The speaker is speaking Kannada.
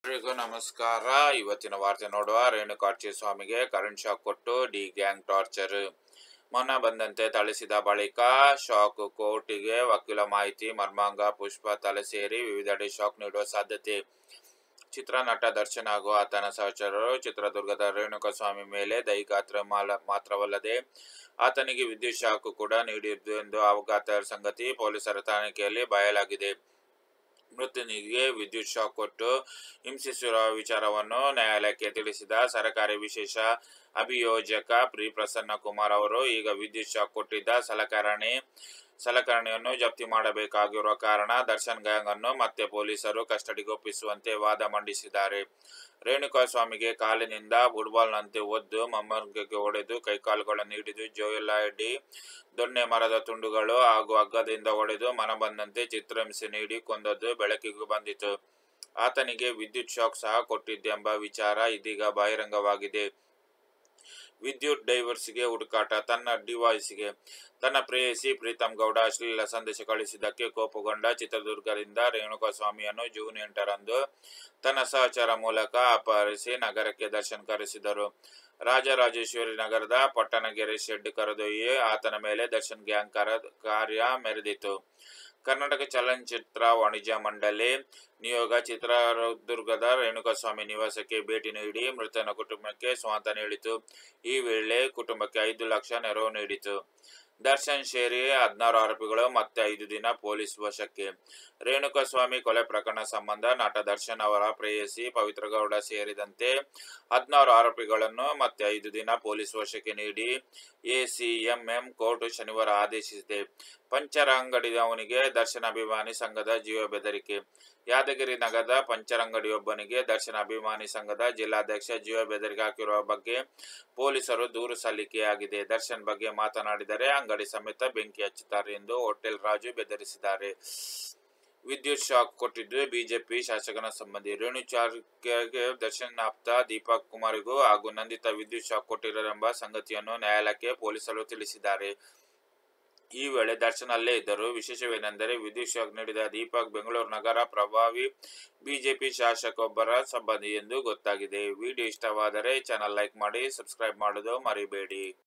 ಎಲ್ರಿಗೂ ನಮಸ್ಕಾರ. ಇವತ್ತಿನ ವಾರ್ತೆ ನೋಡುವ. ರೇಣುಕಾಚಾರ್ಯ ಸ್ವಾಮಿಗೆ ಕರೆಂಟ್ ಶಾಕ್ ಕೊಟ್ಟು ಡಿ ಗ್ಯಾಂಗ್ ಟಾರ್ಚರ್. ಮೊನ್ನೆ ಬಂದಂತೆ ಥಳಿಸಿದ ಬಳಿಕ ಶಾಕ್. ಕೋರ್ಟಿಗೆ ವಕೀಲ ಮಾಹಿತಿ. ಮರ್ಮಾಂಗ ಪುಷ್ಪ ತಲೆ ಸೇರಿ ವಿವಿಧೆಡೆ ಶಾಕ್ ನೀಡುವ ಸಾಧ್ಯತೆ. ಚಿತ್ರನಟ ದರ್ಶನ್ ಹಾಗೂ ಆತನ ಸಹಚರರು ಚಿತ್ರದುರ್ಗದ ರೇಣುಕಾಸ್ವಾಮಿ ಮೇಲೆ ದೈಹಿಕ ಮಾತ್ರವಲ್ಲದೆ ಆತನಿಗೆ ವಿದ್ಯುತ್ ಶಾಕ್ ಕೂಡ ನೀಡಿದ್ದು ಎಂದು ಅವಘಾತ ಸಂಗತಿ ಪೊಲೀಸರ ತನಿಖೆಯಲ್ಲಿ ಬಯಲಾಗಿದೆ. ಮೃತನಿಗೆ ವಿದ್ಯುತ್ ಶಾಕ್ ಕೊಟ್ಟು ಹಿಂಸಿಸಿರುವ ವಿಚಾರವನ್ನು ನ್ಯಾಯಾಲಯಕ್ಕೆ ತಿಳಿಸಿದ ಸರ್ಕಾರಿ ವಿಶೇಷ ಅಭಿಯೋಜಕ ಪ್ರಿ ಪ್ರಸನ್ನ ಕುಮಾರ್ ಅವರು ಈಗ ವಿದ್ಯುತ್ ಶಾಕ್ ಕೊಟ್ಟಿದ್ದ ಸಲಕರಣೆಯನ್ನು ಜಪ್ತಿ ಮಾಡಬೇಕಾಗಿರುವ ಕಾರಣ ದರ್ಶನ್ ಗ್ಯಾಂಗ್ ಅನ್ನು ಮತ್ತೆ ಪೊಲೀಸರು ಕಸ್ಟಡಿಗೆ ಒಪ್ಪಿಸುವಂತೆ ವಾದ ಮಂಡಿಸಿದ್ದಾರೆ. ರೇಣುಕಾಸ್ವಾಮಿಗೆ ಕಾಲಿನಿಂದ ಫುಟ್ಬಾಲ್ನಂತೆ ಒದ್ದು ಮಮ್ಮರ್ಗೆ ಹೊಡೆದು ಕೈಕಾಲುಗಳನ್ನು ಹಿಡಿದು ಜೋಲಾಡಿ ದೊಣ್ಣೆ ಮರದ ತುಂಡುಗಳು ಹಾಗೂ ಹಗ್ಗದಿಂದ ಹೊಡೆದು ಮನಬಂದಂತೆ ಚಿತ್ರಹಿಂಸೆ ನೀಡಿ ಕೊಂದದ್ದು ಬೆಳಕಿಗೆ ಬಂದಿತು. ಆತನಿಗೆ ವಿದ್ಯುತ್ ಶಾಕ್ ಸಹ ಕೊಟ್ಟಿದ್ದೆಂಬ ವಿಚಾರ ಇದೀಗ ಬಹಿರಂಗವಾಗಿದೆ. ವಿದ್ಯುತ್ ಡೈವರ್ಸ್ಗೆ ಹುಡುಕಾಟ. ತನ್ನ ಡಿವೈಸ್ಗೆ ತನ್ನ ಪ್ರೇಯಸಿ ಪ್ರೀತಮ್ ಗೌಡ ಅಶ್ಲೀಲ ಸಂದೇಶ ಕಳಿಸಿದ್ದಕ್ಕೆ ಕೋಪಗೊಂಡ ಚಿತ್ರದುರ್ಗದಿಂದ ರೇಣುಕಾಸ್ವಾಮಿಯನ್ನು ಜೂನ್ 8ರಂದು ತನ್ನ ಸಹಚರ ಮೂಲಕ ಅಪಹರಿಸಿ ನಗರಕ್ಕೆ ದರ್ಶನ್ ಕರೆಸಿದರು. ರಾಜರಾಜೇಶ್ವರಿ ನಗರದ ಪಟ್ಟಣಗೆರೆ ಶೆಡ್ ಕರೆದೊಯ್ಯಿ ಆತನ ಮೇಲೆ ದರ್ಶನ್ ಗ್ಯಾಂಗ್ ಕಾರ್ಯ ಮೆರೆದಿತ್ತು. ಕರ್ನಾಟಕ ಚಲನಚಿತ್ರ ವಾಣಿಜ್ಯ ಮಂಡಳಿ ನಿಯೋಗ ಚಿತ್ರದುರ್ಗದ ರೇಣುಕಾಸ್ವಾಮಿ ನಿವಾಸಕ್ಕೆ ಭೇಟಿ ನೀಡಿ ಮೃತನ ಕುಟುಂಬಕ್ಕೆ ಸಾಂತ್ವನ ಹೇಳಿತು. ಈ ವೇಳೆ ಕುಟುಂಬಕ್ಕೆ 5 ಲಕ್ಷ ನೆರವು ನೀಡಿತು. ದರ್ಶನ್ ಸೇರಿ 16 ಆರೋಪಿಗಳು ಮತ್ತೆ 5 ದಿನ ಪೊಲೀಸ್ ವಶಕ್ಕೆ. ರೇಣುಕಾಸ್ವಾಮಿ ಕೊಲೆ ಪ್ರಕರಣ ಸಂಬಂಧ ನಟ ದರ್ಶನ್ ಅವರ ಪ್ರೇಯಸಿ ಪವಿತ್ರ ಗೌಡ ಸೇರಿದಂತೆ 16 ಆರೋಪಿಗಳನ್ನು ಮತ್ತೆ 5 ದಿನ ಪೊಲೀಸ್ ವಶಕ್ಕೆ ನೀಡಿ ಎಸಿಎಂಎಂ ಕೋರ್ಟ್ ಶನಿವಾರ ಆದೇಶಿಸಿದೆ. ಪಂಚರ್ ಅಂಗಡಿಯವನಿಗೆ ದರ್ಶನ್ ಅಭಿಮಾನಿ ಸಂಘದ ಜೀವ ಬೆದರಿಕೆ. ಯಾದಗಿರಿ ನಗರದ ಪಂಚರ್ ಅಂಗಡಿಯೊಬ್ಬನಿಗೆ ದರ್ಶನ್ ಅಭಿಮಾನಿ ಸಂಘದ ಜಿಲ್ಲಾಧ್ಯಕ್ಷ ಜೀವ ಬೆದರಿಕೆ ಹಾಕಿರುವ ಬಗ್ಗೆ ಪೊಲೀಸರು ದೂರು ಸಲ್ಲಿಕೆಯಾಗಿದೆ. ದರ್ಶನ್ ಬಗ್ಗೆ ಮಾತನಾಡಿದರೆ ಅಂಗಡಿ ಸಮೇತ ಬೆಂಕಿ ಹಚ್ಚುತ್ತಾರೆ ಎಂದು ಹೋಟೆಲ್ ರಾಜು ಬೆದರಿಸಿದ್ದಾರೆ. ವಿದ್ಯುತ್ ಶಾಕ್ ಕೊಟ್ಟಿದ್ದು ಬಿಜೆಪಿ ಶಾಸಕನ ಸಂಬಂಧಿ. ರೇಣುಕಾಚಾರ್ಯಗೆ ದರ್ಶನ್ ಆಪ್ತ ದೀಪಕ್ ಕುಮಾರ್ಗೂ ಹಾಗೂ ನಂದಿತಾ ವಿದ್ಯುತ್ ಶಾಕ್ ಕೊಟ್ಟಿದ್ದಾರೆಂಬ ಸಂಗತಿಯನ್ನು ನ್ಯಾಯಾಲಯಕ್ಕೆ ಪೊಲೀಸರು ತಿಳಿಸಿದ್ದಾರೆ. ಈ ವೇಳೆ ದರ್ಶನ್ ಅಲ್ಲೇ ಇದ್ದರು. ವಿಶೇಷವೇನೆಂದರೆ ವಿದ್ಯುತ್ ಶಾಕ್ ನೀಡಿದ ದೀಪಕ್ ಬೆಂಗಳೂರು ನಗರ ಪ್ರಭಾವಿ ಬಿಜೆಪಿ ಶಾಸಕರೊಬ್ಬರ ಸಂಬಂಧಿ ಎಂದು ಗೊತ್ತಾಗಿದೆ. ವಿಡಿಯೋ ಇಷ್ಟವಾದರೆ ಚಾನಲ್ ಲೈಕ್ ಮಾಡಿ, ಸಬ್ಸ್ಕ್ರೈಬ್ ಮಾಡೋದು ಮರಿಬೇಡಿ.